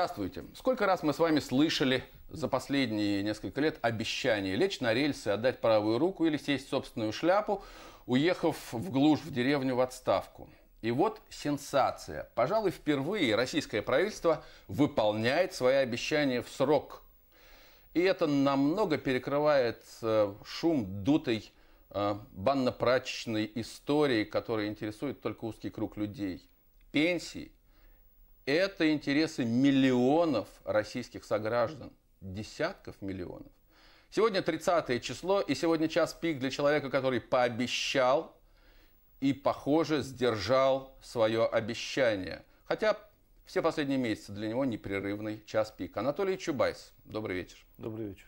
Здравствуйте. Сколько раз мы с вами слышали за последние несколько лет обещания лечь на рельсы, отдать правую руку или сесть в собственную шляпу, уехав в глушь, в деревню, в отставку. И вот сенсация. Пожалуй, впервые российское правительство выполняет свои обещания в срок. И это намного перекрывает шум дутой банно-прачечной истории, которая интересует только узкий круг людей. Пенсии – это интересы миллионов российских сограждан, десятков миллионов. Сегодня 30-е число, и сегодня час пик для человека, который пообещал и, похоже, сдержал свое обещание. Хотя все последние месяцы для него непрерывный час пик. Анатолий Чубайс, добрый вечер. Добрый вечер.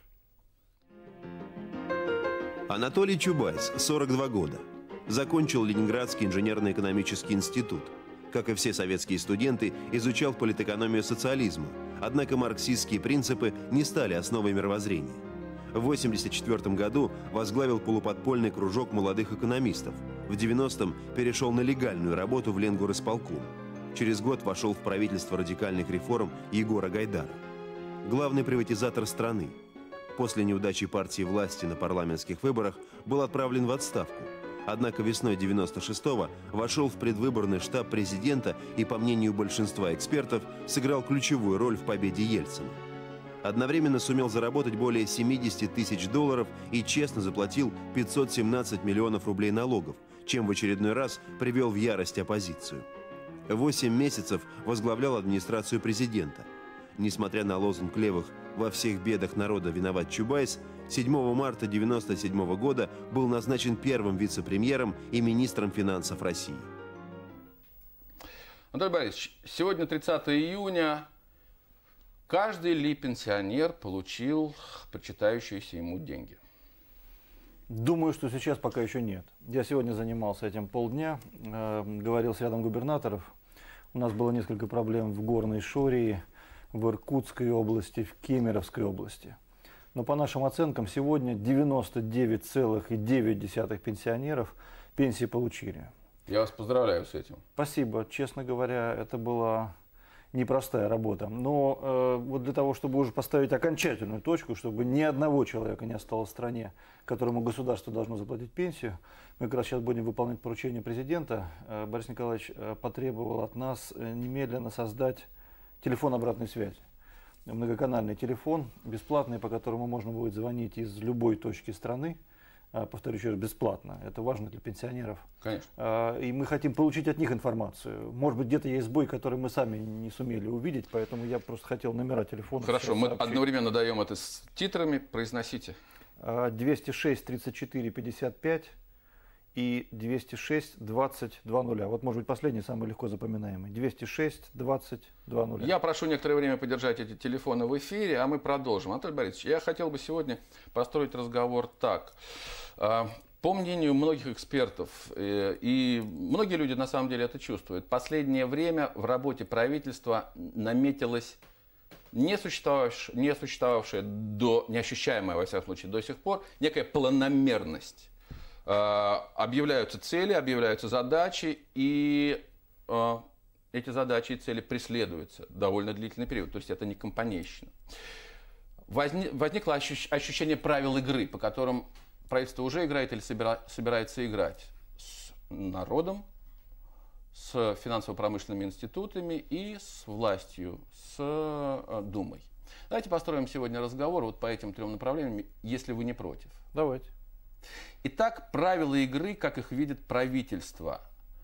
Анатолий Чубайс, 42 года. Закончил Ленинградский инженерно-экономический институт. Как и все советские студенты, изучал политэкономию социализма. Однако марксистские принципы не стали основой мировоззрения. В 1984 году возглавил полуподпольный кружок молодых экономистов. В 90-м перешел на легальную работу в Ленгорисполком. Через год вошел в правительство радикальных реформ Егора Гайдара. Главный приватизатор страны. После неудачи партии власти на парламентских выборах был отправлен в отставку. Однако весной 96-го вошел в предвыборный штаб президента и, по мнению большинства экспертов, сыграл ключевую роль в победе Ельцина. Одновременно сумел заработать более 70 тысяч долларов и честно заплатил 517 миллионов рублей налогов, чем в очередной раз привел в ярость оппозицию. 8 месяцев возглавлял администрацию президента. Несмотря на лозунг левых «Во всех бедах народа виноват Чубайс», 7 марта 1997 года был назначен первым вице-премьером и министром финансов России. Анатолий Борисович, сегодня 30 июня. Каждый ли пенсионер получил причитающиеся ему деньги? Думаю, что сейчас пока еще нет. Я сегодня занимался этим полдня, говорил с рядом губернаторов. У нас было несколько проблем в Горной Шории, в Иркутской области, в Кемеровской области. Но по нашим оценкам сегодня 99,9% пенсионеров пенсии получили. Я вас поздравляю с этим. Спасибо. Честно говоря, это была непростая работа. Но вот для того, чтобы уже поставить окончательную точку, чтобы ни одного человека не осталось в стране, которому государство должно заплатить пенсию, мы как раз сейчас будем выполнять поручение президента. Борис Николаевич потребовал от нас немедленно создать телефон обратной связи. Многоканальный телефон, бесплатный, по которому можно будет звонить из любой точки страны. Повторю еще раз, бесплатно. Это важно для пенсионеров. Конечно. И мы хотим получить от них информацию. Может быть, где-то есть сбой, который мы сами не сумели увидеть, поэтому я просто хотел номера телефона. Хорошо, мы одновременно даем это с титрами. Произносите. 206 34 55 и 206 20 20. Вот, может быть, последний, самый легко запоминаемый. 206 20 20. Я прошу некоторое время подержать эти телефоны в эфире, а мы продолжим. Анатолий Борисович, я хотел бы сегодня построить разговор так. По мнению многих экспертов, и многие люди на самом деле это чувствуют, последнее время в работе правительства наметилась не существовавшая, неощущаемая, во всяком случае, до сих пор, некая планомерность. Объявляются цели, объявляются задачи, и эти задачи и цели преследуются довольно длительный период, то есть это не компанейщина. Возникло ощущение правил игры, по которым правительство уже играет или собирается играть с народом, с финансово-промышленными институтами и с властью, с Думой. Давайте построим сегодня разговор вот по этим трем направлениям, если вы не против. Давайте. Итак, правила игры, как их видит правительство.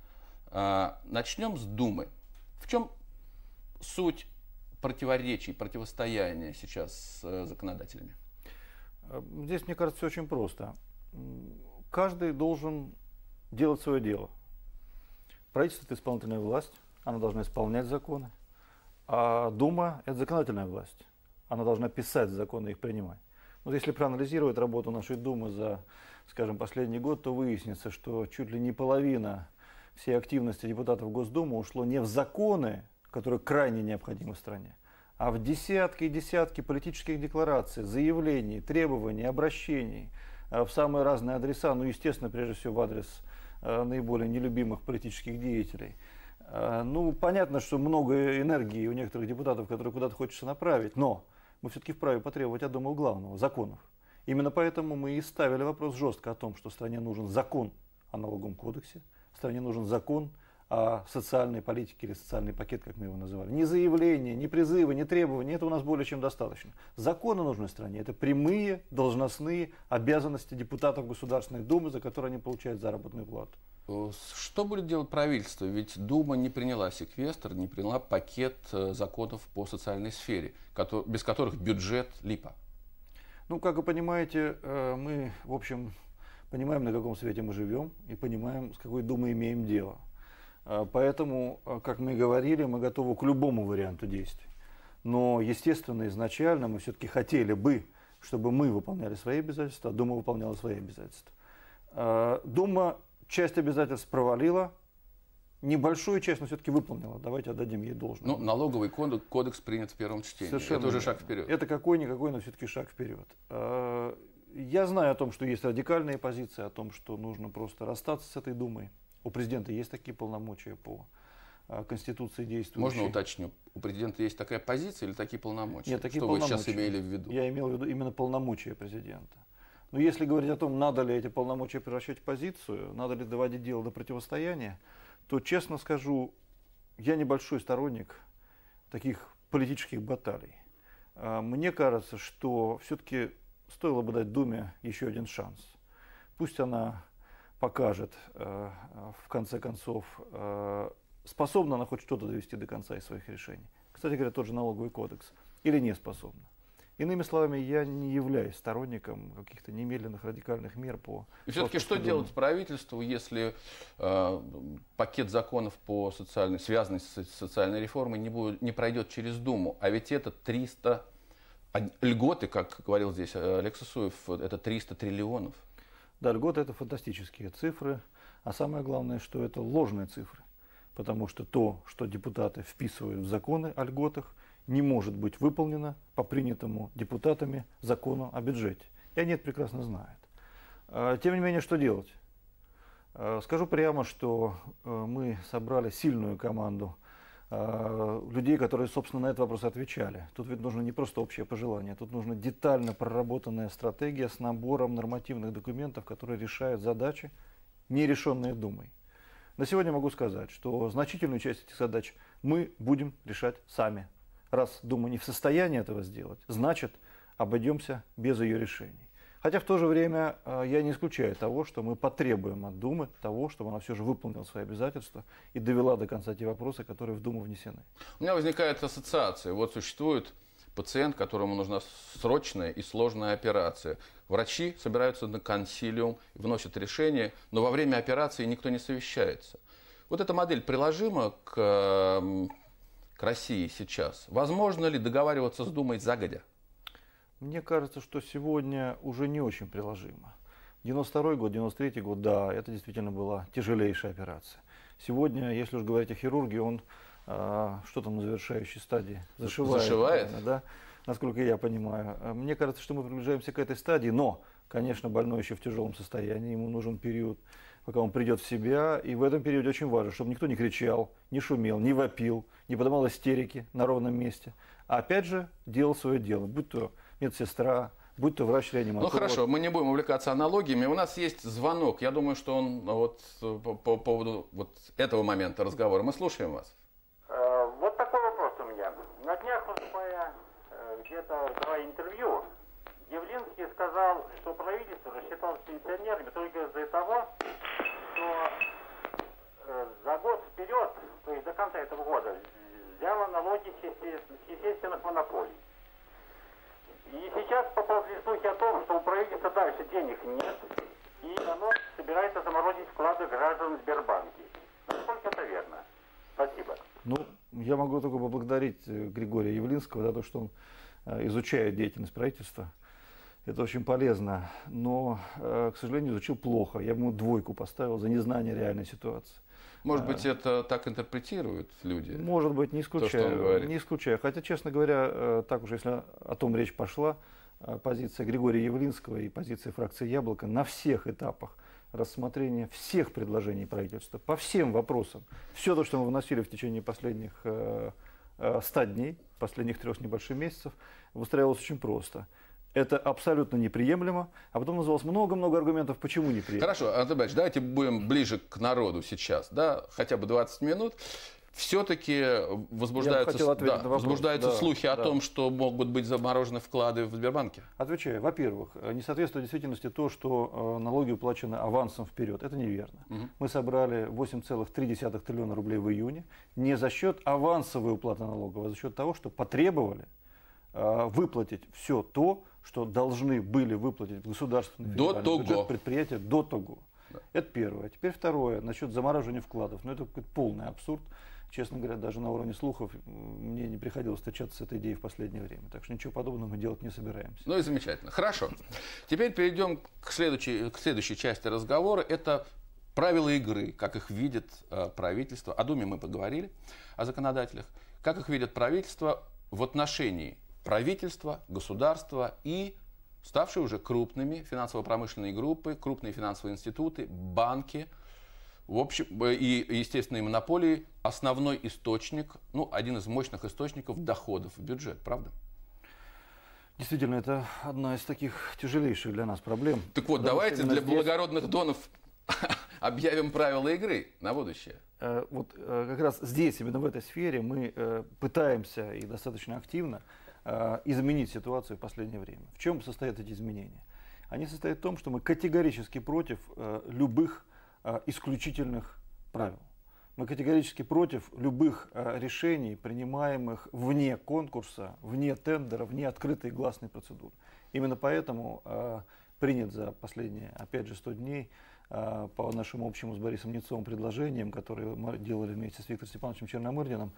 Начнем с Думы. В чем суть противоречий, противостояния сейчас с законодателями? Здесь, мне кажется, все очень просто. Каждый должен делать свое дело. Правительство – это исполнительная власть, она должна исполнять законы. А Дума – это законодательная власть, она должна писать законы и их принимать. Вот если проанализировать работу нашей Думы за, скажем, последний год, то выяснится, что чуть ли не половина всей активности депутатов Госдумы ушло не в законы, которые крайне необходимы в стране, а в десятки и десятки политических деклараций, заявлений, требований, обращений в самые разные адреса, ну, естественно, прежде всего в адрес наиболее нелюбимых политических деятелей. Ну, понятно, что много энергии у некоторых депутатов, которые куда-то хочется направить, но мы все-таки вправе потребовать, я думаю, главного – законов. Именно поэтому мы и ставили вопрос жестко о том, что стране нужен закон о налоговом кодексе, стране нужен закон о социальной политике или социальный пакет, как мы его называли. Ни заявления, ни призывы, ни требования, это у нас более чем достаточно. Законы нужны стране, это прямые должностные обязанности депутатов Государственной Думы, за которые они получают заработную плату. Что будет делать правительство? Ведь Дума не приняла секвестр, не приняла пакет законов по социальной сфере, без которых бюджет липа. Ну, как вы понимаете, мы, в общем, понимаем, на каком свете мы живем, и понимаем, с какой Думой имеем дело. Поэтому, как мы и говорили, мы готовы к любому варианту действий. Но, естественно, изначально мы все-таки хотели бы, чтобы мы выполняли свои обязательства, а Дума выполняла свои обязательства. Дума часть обязательств провалила, небольшую часть, но все-таки выполнила. Давайте отдадим ей должное. Ну, налоговый кодекс принят в первом чтении. Совершенно это уже верно. шаг вперед. Это какой-никакой, но все-таки шаг вперед. Я знаю о том, что есть радикальные позиции, о том, что нужно просто расстаться с этой Думой. У президента есть такие полномочия по Конституции действующей. Можно уточню, у президента есть такая позиция или такие полномочия? Нет, такие что полномочия. Вы сейчас имели в виду? Я имел в виду именно полномочия президента. Но если говорить о том, надо ли эти полномочия превращать в позицию, надо ли доводить дело до противостояния, то, честно скажу, я небольшой сторонник таких политических баталий. Мне кажется, что все-таки стоило бы дать Думе еще один шанс. Пусть она покажет, в конце концов, способна она хоть что-то довести до конца из своих решений. Кстати говоря, тот же налоговый кодекс. Или не способна. Иными словами, я не являюсь сторонником каких-то немедленных радикальных мер по... И все-таки что делать правительству, если пакет законов по связанный с социальной реформой не пройдет через Думу? А ведь это 300 льготы, как говорил здесь Олег Сысоев, это 300 триллионов. Да, льготы – это фантастические цифры, а самое главное, что это ложные цифры. Потому что то, что депутаты вписывают в законы о льготах, не может быть выполнено по принятому депутатами закону о бюджете. И они это прекрасно знают. Тем не менее, что делать? Скажу прямо, что мы собрали сильную команду людей, которые, собственно, на этот вопрос отвечали. Тут ведь нужно не просто общее пожелание, тут нужна детально проработанная стратегия с набором нормативных документов, которые решают задачи, не решенные Думой. На сегодня могу сказать, что значительную часть этих задач мы будем решать сами. Раз Дума не в состоянии этого сделать, значит, обойдемся без ее решений. Хотя в то же время я не исключаю того, что мы потребуем от Думы того, чтобы она все же выполнила свои обязательства и довела до конца те вопросы, которые в Думу внесены. У меня возникает ассоциация. Вот существует пациент, которому нужна срочная и сложная операция. Врачи собираются на консилиум, вносят решение, но во время операции никто не совещается. Вот эта модель приложима к России сейчас. Возможно ли договариваться с Думой загодя? Мне кажется, что сегодня уже не очень приложимо. 92 год, 93 год, да, это действительно была тяжелейшая операция. Сегодня, если уж говорить о хирурге, он что там на завершающей стадии зашивает. Да, насколько я понимаю. Мне кажется, что мы приближаемся к этой стадии, но, конечно, больной еще в тяжелом состоянии, ему нужен период, пока он придет в себя, и в этом периоде очень важно, чтобы никто не кричал, не шумел, не вопил, не поднимал истерики на ровном месте, а опять же делал свое дело, будь то медсестра, будь то врач-реаниматолог. Ну хорошо, мы не будем увлекаться аналогиями. У нас есть звонок. Я думаю, что он вот по поводу вот этого момента разговора. Мы слушаем вас. Вот такой вопрос у меня. На днях, выступая где-то давая интервью, Явлинский сказал, что правительство рассчиталось с пенсионерами только из-за того, что за год вперед, то есть до конца этого года, взяло налоги с естественных монополий. И сейчас поползли слухи о том, что у правительства дальше денег нет, и оно собирается заморозить вклады граждан в Сбербанке. Насколько это верно? Спасибо. Ну, я могу только поблагодарить Григория Явлинского за то, что он изучает деятельность правительства. Это очень полезно, но, к сожалению, изучил плохо. Я бы ему 2 поставил за незнание реальной ситуации. Может быть, это так интерпретируют люди? Может быть, не исключаю. Не исключаю. Хотя, честно говоря, так уж, если о том речь пошла, позиция Григория Явлинского и позиция фракции «Яблоко» на всех этапах рассмотрение всех предложений правительства по всем вопросам. Все то, что мы выносили в течение последних 100 дней, последних 3 с небольшим месяцев, выстраивалось очень просто. Это абсолютно неприемлемо, а потом называлось много-много аргументов, почему неприемлемо. Хорошо, Анатолий Борисович, давайте будем ближе к народу сейчас, да, хотя бы 20 минут. Все-таки возбуждаются слухи о том, что могут быть заморожены вклады в Сбербанке. Отвечаю. Во-первых, не соответствует действительности то, что налоги уплачены авансом вперед. Это неверно. Мы собрали 8,3 триллиона рублей в июне не за счет авансовой уплаты налогов, а за счет того, что потребовали выплатить все то, что должны были выплатить в государственный федеральный бюджет предприятия до того. Да. Это первое. Теперь второе, насчет замораживания вкладов. Ну, это полный абсурд. Честно говоря, даже на уровне слухов мне не приходилось встречаться с этой идеей в последнее время. Так что ничего подобного мы делать не собираемся. Ну и замечательно. Хорошо. Теперь перейдем к следующей части разговора. Это правила игры, как их видит правительство. О Думе мы поговорили, о законодателях. Как их видит правительство в отношении правительства, государства и ставшие уже крупными финансово-промышленные группы, крупные финансовые институты, банки, в общем, и естественные монополии, основной источник, ну, один из мощных источников доходов в бюджет, правда? Действительно, это одна из таких тяжелейших для нас проблем. Так вот, давайте для благородных донов объявим правила игры на будущее. Вот как раз здесь, именно в этой сфере, мы пытаемся и достаточно активно изменить ситуацию в последнее время. В чем состоят эти изменения? Они состоят в том, что мы категорически против любых исключительных правил. Мы категорически против любых решений, принимаемых вне конкурса, вне тендера, вне открытой гласной процедуры. Именно поэтому принят за последние, опять же, 100 дней по нашему общему с Борисом Немцовым предложениям, которые мы делали вместе с Виктором Степановичем Черномырдиным,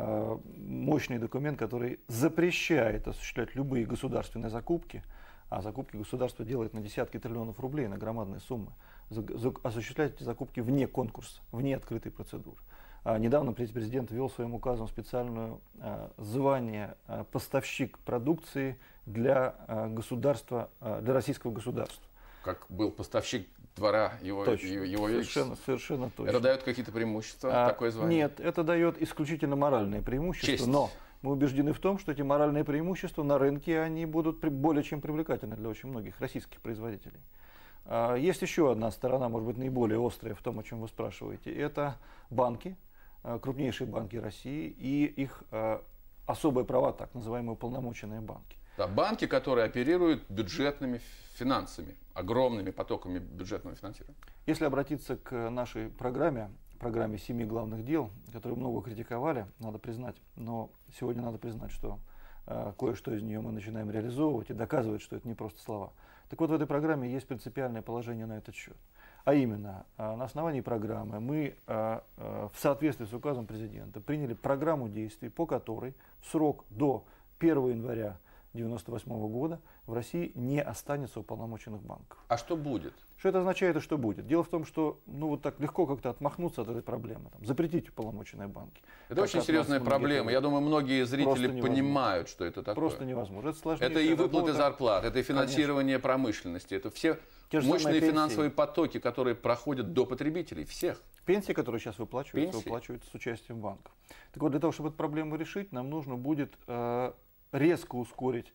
мощный документ, который запрещает осуществлять любые государственные закупки, а закупки государство делает на десятки триллионов рублей, на громадные суммы, осуществлять эти закупки вне конкурса, вне открытой процедуры. Недавно президент ввел своим указом специальное звание поставщик продукции для государства, для российского государства. Как был поставщик двора его величества. Совершенно точно. Это дает какие-то преимущества, такое звание? Нет, это дает исключительно моральные преимущества. Честь. Но мы убеждены в том, что эти моральные преимущества на рынке они будут более чем привлекательны для очень многих российских производителей. Есть еще одна сторона, может быть, наиболее острая в том, о чем вы спрашиваете. Это банки, крупнейшие банки России и их особые права, так называемые уполномоченные банки. Да, банки, которые оперируют бюджетными финансами, огромными потоками бюджетного финансирования. Если обратиться к нашей программе 7 главных дел, которую много критиковали, надо признать, но сегодня надо признать, что кое-что из нее мы начинаем реализовывать и доказывать, что это не просто слова. Так вот, в этой программе есть принципиальное положение на этот счет. А именно, на основании программы мы в соответствии с указом президента приняли программу действий, по которой в срок до 1 января 1998 года в России не останется уполномоченных банков. А что будет? Что это означает и что будет? Дело в том, что вот так легко как-то отмахнуться от этой проблемы, запретить уполномоченные банки. Это очень серьезная проблема. Я думаю, многие зрители понимают, что это такое. Просто невозможно. Это сложнее. Это и выплаты зарплат, это и финансирование промышленности, это все мощные финансовые потоки, которые проходят до потребителей, всех. Пенсии, которые сейчас выплачиваются с участием банков. Так вот, для того, чтобы эту проблему решить, нам нужно будет резко ускорить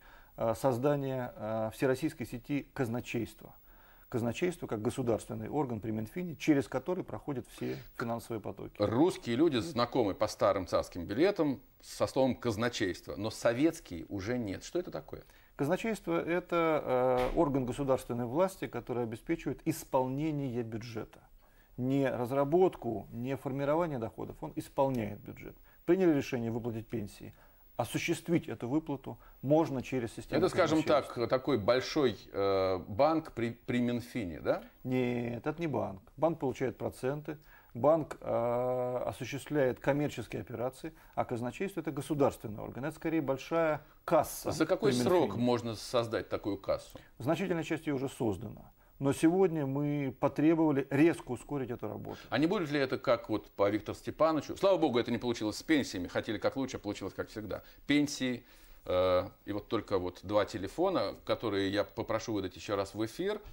создание всероссийской сети казначейства. Казначейство как государственный орган при Минфине, через который проходят все финансовые потоки. Русские люди знакомы по старым царским билетам со словом казначейство, но советские уже нет. Что это такое? Казначейство – это орган государственной власти, который обеспечивает исполнение бюджета. Не разработку, не формирование доходов, он исполняет бюджет. Приняли решение выплатить пенсии. Осуществить эту выплату можно через систему. Это, скажем так, такой большой банк при Минфине, да? Нет, это не банк. Банк получает проценты, банк осуществляет коммерческие операции, а казначейство – это государственный орган. Это скорее большая касса. За какой срок можно создать такую кассу? Значительная часть ее уже создана. Но сегодня мы потребовали резко ускорить эту работу. А не будет ли это как вот по Виктору Степановичу? Слава богу, это не получилось с пенсиями. Хотели как лучше, а получилось как всегда. Пенсии и вот только 2 телефона, которые я попрошу выдать еще раз в эфир.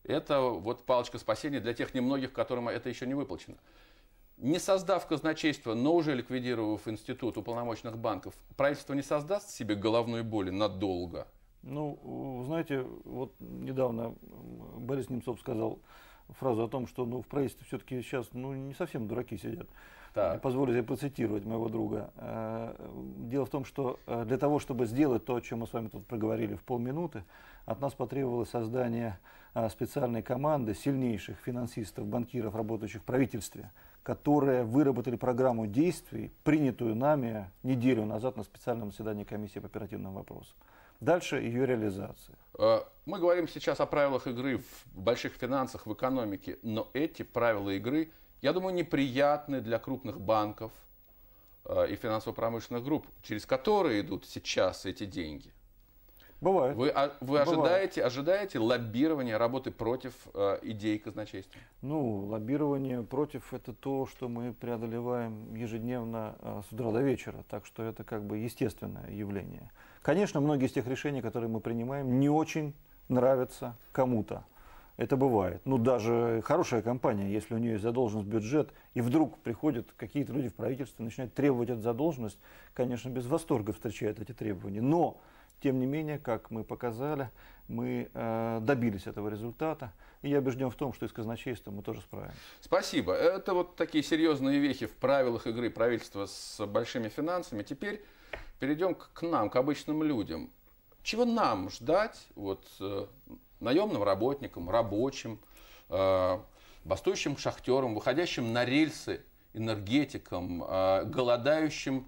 Это вот палочка спасения для тех немногих, которым это еще не выплачено. Не создав казначейство, но уже ликвидировав институт уполномоченных банков, правительство не создаст себе головной боли надолго? Ну, знаете, вот недавно Борис Немцов сказал фразу о том, что в правительстве все-таки сейчас не совсем дураки сидят. Так. Позволю себе процитировать моего друга. Дело в том, что для того, чтобы сделать то, о чем мы с вами тут проговорили в полминуты, от нас потребовалось создание специальной команды сильнейших финансистов, банкиров, работающих в правительстве, которые выработали программу действий, принятую нами неделю назад на специальном заседании комиссии по оперативным вопросам. Дальше ее реализация. Мы говорим сейчас о правилах игры в больших финансах, в экономике, но эти правила игры, я думаю, неприятны для крупных банков и финансово-промышленных групп, через которые идут сейчас эти деньги. Бывает. Вы Бывает. ожидаете лоббирования, работы против идей казначейства? Лоббирование против – это то, что мы преодолеваем ежедневно с утра до вечера, так что это как бы естественное явление. Конечно, многие из тех решений, которые мы принимаем, не очень нравятся кому-то. Это бывает. Даже хорошая компания, если у нее есть задолженность, бюджет, и вдруг приходят какие-то люди в правительство и начинают требовать эту задолженность, конечно, без восторга встречают эти требования. Но, тем не менее, как мы показали, мы добились этого результата. И я убежден в том, что и с казначейством мы тоже справимся. Спасибо. Это вот такие серьезные вехи в правилах игры правительства с большими финансами. Теперь перейдем к нам, к обычным людям. Чего нам ждать наемным работникам, рабочим, бастующим шахтерам, выходящим на рельсы энергетикам, голодающим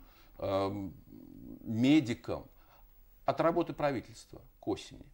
медикам от работы правительства к осени?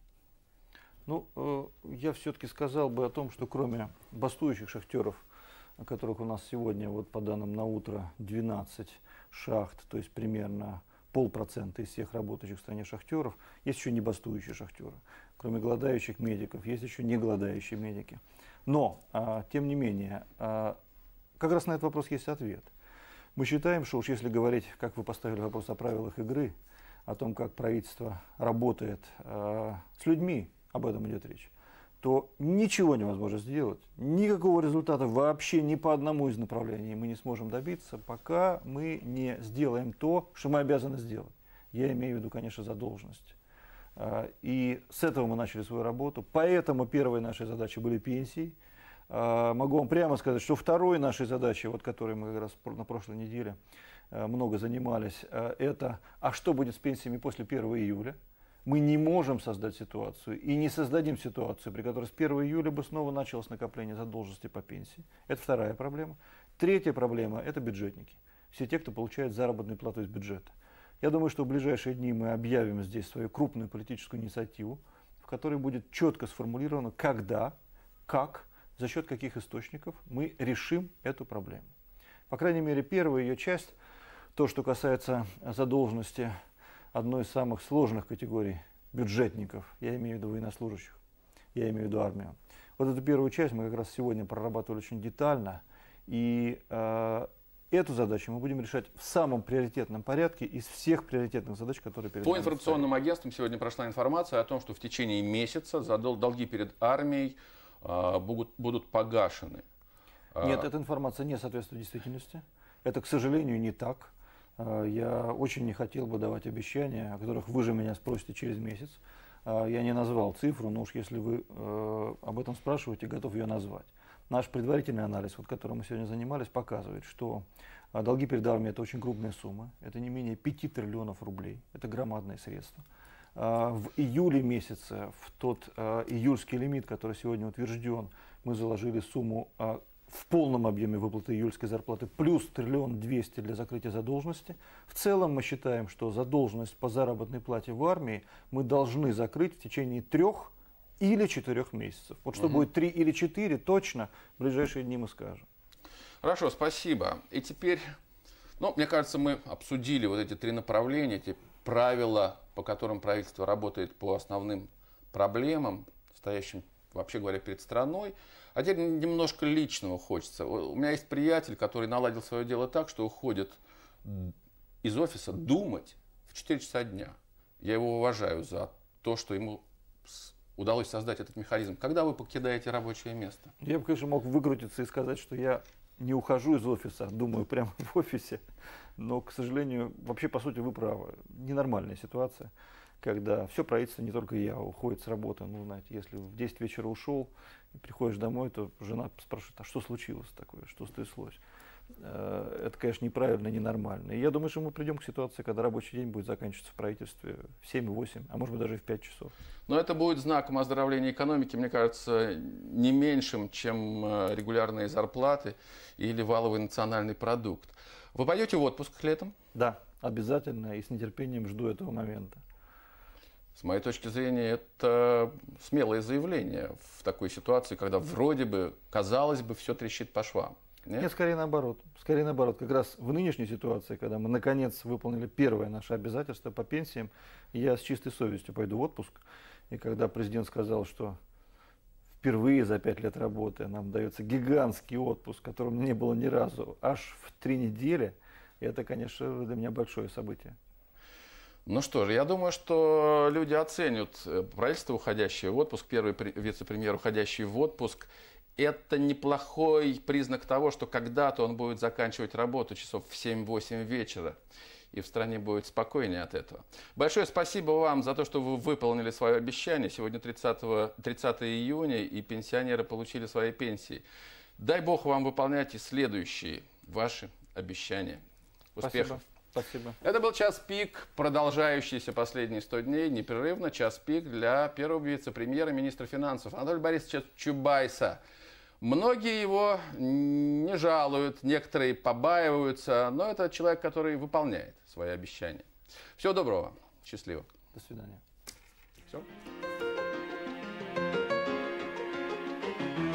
Я все-таки сказал бы о том, что кроме бастующих шахтеров, которых у нас сегодня, по данным на утро, 12 шахт, то есть примерно 0,5% из всех работающих в стране шахтеров, есть еще не бастующие шахтеры. Кроме голодающих медиков, есть еще не голодающие медики. Но, тем не менее, как раз на этот вопрос есть ответ. Мы считаем, что уж если говорить, как вы поставили вопрос о правилах игры, о том, как правительство работает с людьми, об этом идет речь, то ничего невозможно сделать, никакого результата вообще ни по одному из направлений мы не сможем добиться, пока мы не сделаем то, что мы обязаны сделать. Я имею в виду, конечно, задолженность. И с этого мы начали свою работу, поэтому первой нашей задачей были пенсии. Могу вам прямо сказать, что второй нашей задачей, которой мы как раз на прошлой неделе много занимались, это что будет с пенсиями после 1 июля. Мы не можем создать ситуацию и не создадим ситуацию, при которой с 1 июля бы снова началось накопление задолженности по пенсии. Это вторая проблема. Третья проблема – это бюджетники. Все те, кто получает заработную плату из бюджета. Я думаю, что в ближайшие дни мы объявим здесь свою крупную политическую инициативу, в которой будет четко сформулировано, когда, как, за счет каких источников мы решим эту проблему. По крайней мере, первая ее часть, то, что касается задолженности одной из самых сложных категорий бюджетников, я имею в виду военнослужащих, я имею в виду армию. Эту первую часть мы как раз сегодня прорабатывали очень детально, и эту задачу мы будем решать в самом приоритетном порядке из всех приоритетных задач, которые перед нами. По информационным агентствам сегодня прошла информация о том, что в течение месяца долги перед армией будут погашены. Нет, эта информация не соответствует действительности. Это, к сожалению, не так. Я очень не хотел бы давать обещания, о которых вы же меня спросите через месяц. Я не назвал цифру, но уж если вы об этом спрашиваете, готов ее назвать. Наш предварительный анализ, которым мы сегодня занимались, показывает, что долги перед армией – это очень крупная сумма. Это не менее 5 триллионов рублей. Это громадные средства. В июле месяце, в тот июльский лимит, который сегодня утвержден, мы заложили сумму в полном объеме выплаты июльской зарплаты плюс 1 200 000 для закрытия задолженности. В целом мы считаем, что задолженность по заработной плате в армии мы должны закрыть в течение 3 или 4 месяцев. Что будет 3 или 4, точно в ближайшие дни мы скажем. Хорошо, спасибо. И теперь, мне кажется, мы обсудили эти 3 направления, эти правила, по которым правительство работает по основным проблемам, стоящим, вообще говоря, перед страной. А теперь немножко личного хочется. У меня есть приятель, который наладил свое дело так, что уходит из офиса думать в 4 часа дня. Я его уважаю за то, что ему удалось создать этот механизм. Когда вы покидаете рабочее место? Я бы, конечно, мог выкрутиться и сказать, что я не ухожу из офиса, думаю прямо в офисе. Но, к сожалению, вообще, по сути, вы правы. Ненормальная ситуация, когда все правительство, не только я, уходит с работы. Ну, знаете, если в 10 вечера ушел и приходишь домой, то жена спрашивает, а что случилось такое, что стряслось? Это, конечно, неправильно, ненормально. И я думаю, что мы придем к ситуации, когда рабочий день будет заканчиваться в правительстве в 7-8, а может быть даже и в 5 часов. Но это будет знаком оздоровления экономики, мне кажется, не меньшим, чем регулярные зарплаты или валовый национальный продукт. Вы пойдете в отпуск летом? Да, обязательно, и с нетерпением жду этого момента. С моей точки зрения, это смелое заявление в такой ситуации, когда вроде бы, казалось бы, все трещит по швам. Нет, скорее наоборот. Скорее наоборот. Как раз в нынешней ситуации, когда мы наконец выполнили первое наше обязательство по пенсиям, я с чистой совестью пойду в отпуск. И когда президент сказал, что впервые за 5 лет работы нам дается гигантский отпуск, которого не было ни разу, аж в 3 недели, это, конечно, для меня большое событие. Ну что же, я думаю, что люди оценят правительство, уходящее в отпуск, первый вице-премьер, уходящий в отпуск. Это неплохой признак того, что когда-то он будет заканчивать работу часов в 7-8 вечера, и в стране будет спокойнее от этого. Большое спасибо вам за то, что вы выполнили свое обещание. Сегодня 30 июня, и пенсионеры получили свои пенсии. Дай Бог вам выполнять и следующие ваши обещания. Успехов! Спасибо. Это был «Час пик», продолжающийся последние 100 дней, непрерывно. «Час пик» для первого вице-премьера, министра финансов Анатолия Борисовича Чубайса. Многие его не жалуют, некоторые побаиваются, но это человек, который выполняет свои обещания. Всего доброго вам. Счастливо. До свидания. Все.